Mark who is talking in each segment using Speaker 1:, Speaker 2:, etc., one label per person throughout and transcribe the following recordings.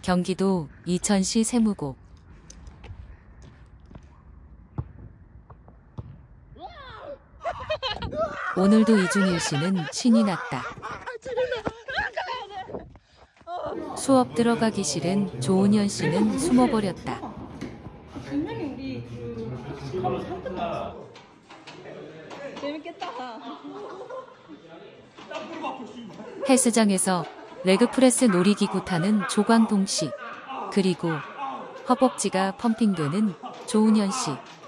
Speaker 1: 경기도 이천시 세무고. 오늘도 이준일 씨는 신이 났다. 수업 들어가기 싫은 조은현 씨는 숨어버렸다.
Speaker 2: 재밌겠다.
Speaker 1: 헬스장에서 레그프레스 놀이기구 타는 조광동 씨, 그리고 허벅지가 펌핑되는 조은현 씨.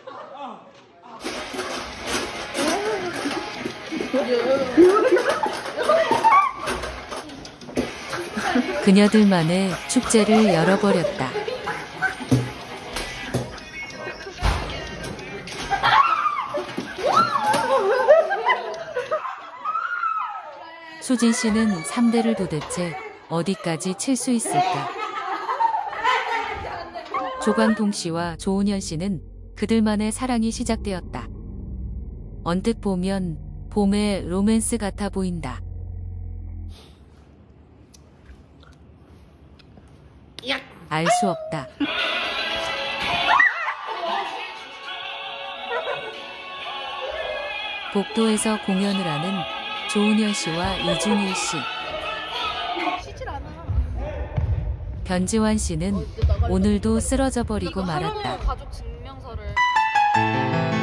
Speaker 1: 그녀들만의 축제를 열어버렸다. 수진 씨는 3대를 도대체 어디까지 칠 수 있을까? 조광동 씨와 조은현 씨는 그들만의 사랑이 시작되었다. 언뜻 보면 봄의 로맨스 같아 보인다. 알 수 없다. 복도에서 공연을 하는 조은현 씨와 이준일 씨. 변지환 씨는 오늘도 쓰러져 버리고 말았다.
Speaker 2: 가족 증명서를